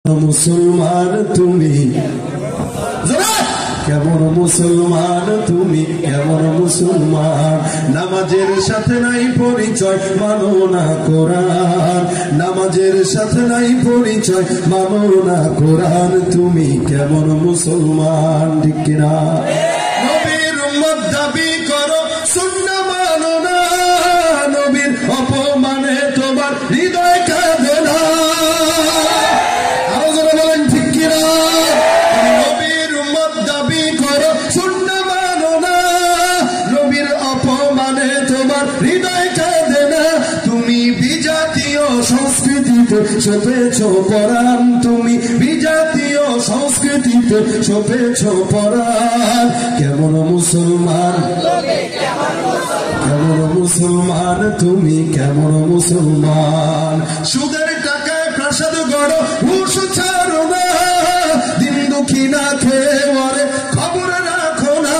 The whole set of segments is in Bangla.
মুসলমান তুমি কেমন মুসলমান তুমি কেমন মুসলমান নামাজের সাথে নাই পরিচয় মানো না কোরআন নামাজের সাথে নাই পরিচয় মানো না কোরআন তুমি কেমন মুসলমান ঠিক কিনা নবীর উম্মত দাবি করো সুন্নাহ মানো না নবীর অপমানে তোমার হৃদয় কাঁদে না আরো যারা বলেন ঠিক কিনা নবীর উম্মত দাবি করো সুন্নাহ মানো না নবীর অপমানে তোমার হৃদয় কাঁদে না তুমি বিজাতীয় সংস্কৃতিতে ছপেছ পরাণ তুমি বিজাতীয় সংস্কৃতিতে ছপেছ পরাণ কেমন মুসলমান কেমন মুসলমান তুমি কেমন মুসলমান সুদের টাকায় প্রাসাদ গড় হুঁশ ছাড়ো না দিন দুঃখী না খেয়ে মরে খবর রাখো না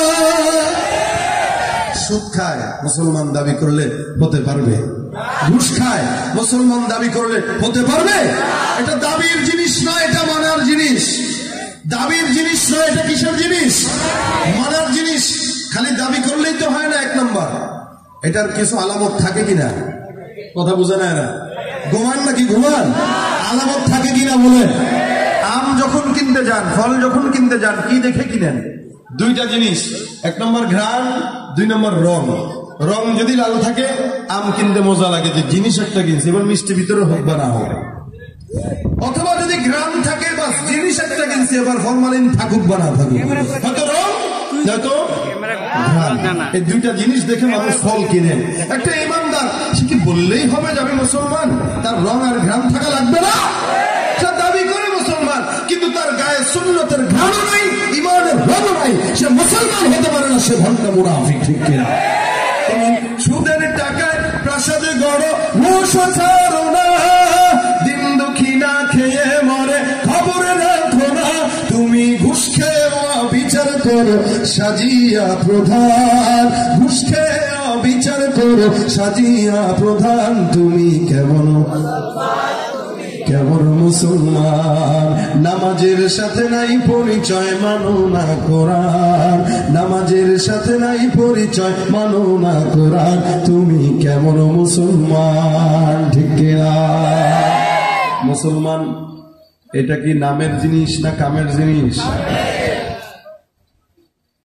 সুদ খায় মুসলমান দাবি করলে হতে পারবে ঘুষ খায় মুসলমান দাবি করলে হতে পারবে এটা দাবির জিনিস নয় এটা মানার জিনিস দাবির জিনিস নয় এটা কিসের জিনিস মানার জিনিস খালি দাবি করলেই তো হয় না এক নম্বর এটার কিছু আলামত থাকে কিনা কথা বোঝা না এরা ঘুমান নাকি ঘুমান আলামত থাকে কিনা বলেন আম যখন কিনতে যান ফল যখন কিনতে যান কি দেখে কিনেন দুইটা জিনিস এক নম্বর ঘ্রাণ দুই নম্বর রং রং যদি লাল থাকে আম কিনতে মজা লাগে যে জিনিস একটা কিনছে এবার মিষ্টি ভিতরে হোক বা না হোক অথবা যদি ঘ্রাণ থাকে বাস জিনিস একটা কিনছে এবার ফরমালিন থাকুক বা না থাকুক হয়তো রং হয়তো এই দুইটা জিনিস দেখে মানুষ ফল কিনে একটা ইমানদার সে কি বললেই হবে যাবে মুসলমান তার রং আর ঘ্রাণ থাকা লাগবে না সে দাবি করে মুসলমান কিন্তু তার গায়ে সুন্নতের ঘ্রাণও নাই ইমানের রঙও নাই সে মুসলমান হতে পারে না সে ভণ্ড মুনাফিক ঠিক কিনা সুদের টাকায় প্রাসাদে গড় হুঁশ ছাড়ো না দিন দুঃখী না খেয়ে মরে খবর রাখো না তুমি ঘুষ খেয়ে বিচার করো সাজিয়া প্রধান ঘুষ খেয়ে বিচার করো সাজিয়া প্রধান তুমি কেমন কেমন মুসলমান নামাজের সাথে নাই পরিচয় মানো না কোরআন নামাজের সাথে নাই পরিচয় মানো না কোরআন তুমি কেমন মুসলমান ঠিক কিনা মুসলমান এটা কি নামের জিনিস না কামের জিনিস